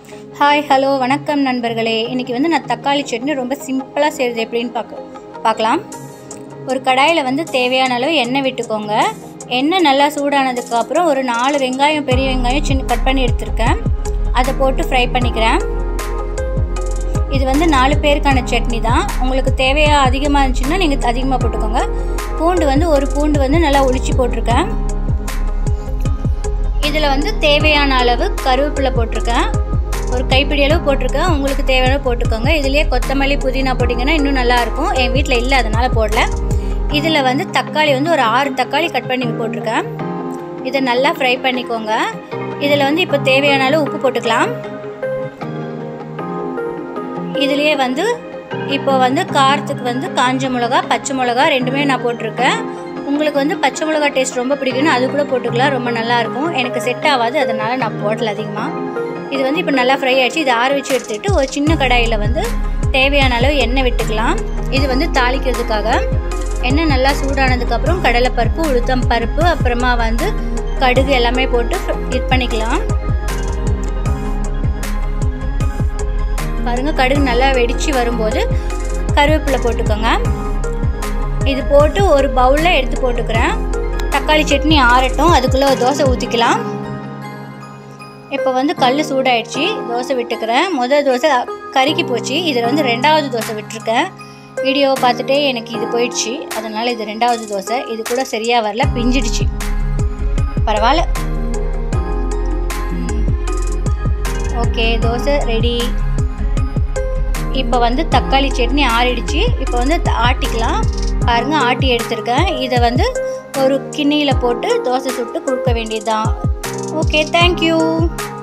Hi hello வணக்கம் நண்பர்களே. இன்றைக்கி வந்து நான் தக்காளி சட்னி ரொம்ப சிம்பிளாக செய்கிறது எப்படின்னு பார்க்கலாம். ஒரு கடாயில் வந்து தேவையான அளவு எண்ணெய் விட்டுக்கோங்க. எண்ணெய் நல்லா சூடானதுக்கப்புறம் ஒரு 4 வெங்காயம், பெரிய வெங்காயம் சின்ன கட் பண்ணி எடுத்துருக்கேன். அதை போட்டு ஃப்ரை பண்ணிக்கிறேன். இது வந்து 4 பேருக்கான சட்னி தான். உங்களுக்கு தேவையாக அதிகமாக இருந்துச்சுன்னா நீங்கள் அதிகமாக போட்டுக்கோங்க. பூண்டு வந்து ஒரு பூண்டு வந்து நல்லா உளிச்சு போட்டிருக்கேன். இதில் வந்து தேவையான அளவு கருவேப்பிலை போட்டிருக்கேன். ஒரு கைப்பிடி அளவு போட்டிருக்கேன். உங்களுக்கு தேவையான போட்டுக்கோங்க. இதுலேயே கொத்தமல்லி, புதினா போட்டிங்கன்னா இன்னும் நல்லாயிருக்கும். என் வீட்டில் இல்லை, அதனால் போடல. இதில் வந்து தக்காளி வந்து ஒரு 6 தக்காளி கட் பண்ணி போட்டிருக்கேன். இதை நல்லா ஃப்ரை பண்ணிக்கோங்க. இதில் வந்து இப்போ தேவையான அளவு உப்பு போட்டுக்கலாம். இதுலேயே வந்து இப்போ வந்து காரத்துக்கு வந்து காஞ்ச மிளகா, பச்சை மிளகா ரெண்டுமே நான் போட்டிருக்கேன். உங்களுக்கு வந்து பச்சை மிளகா டேஸ்ட் ரொம்ப பிடிக்கும்னு அது கூட போட்டுக்கலாம், ரொம்ப நல்லாயிருக்கும். எனக்கு செட் ஆகாது, அதனால் நான் போடல அதிகமாக. இது வந்து இப்போ நல்லா ஃப்ரை ஆகிடுச்சு. இதை ஆற வச்சு எடுத்துகிட்டு ஒரு சின்ன கடாயில் வந்து தேவையான அளவு எண்ணெய் விட்டுக்கலாம். இது வந்து தாளிக்கிறதுக்காக. எண்ணெய் நல்லா சூடானதுக்கப்புறம் கடலைப்பருப்பு, உளுத்தம் பருப்பு, அப்புறமா வந்து கடுகு எல்லாமே போட்டு இது பண்ணிக்கலாம். பாருங்கள், கடுகு நல்லா வெடித்து வரும்போது கருவேப்பிலை போட்டுக்கோங்க. இது போட்டு ஒரு பவுலில் எடுத்து போட்டுக்கிறேன். தக்காளி சட்னி ஆறட்டும், அதுக்குள்ளே ஒரு தோசை ஊற்றிக்கலாம். இப்போ வந்து கல் சூடாயிடுச்சு, தோசை விட்டுக்கிறேன். முதல் தோசை கருகி போச்சு. இதில் வந்து 2வது தோசை விட்டுருக்கேன். வீடியோவை பார்த்துட்டே எனக்கு இது போயிடுச்சு, அதனால் இது 2வது தோசை. இது கூட சரியாக வரல, பிஞ்சிடுச்சு. பரவாயில்ல. Okay, dosa ready. இப்போ வந்து தக்காளி சட்னி ஆறிடுச்சு. இப்போ வந்து ஆட்டிக்கலாம். பாருங்கள், ஆட்டி எடுத்துருக்கேன். இதை வந்து ஒரு கிண்ணியில் போட்டு தோசை சுட்டு கொடுக்க வேண்டியதுதான். Okay, thank you.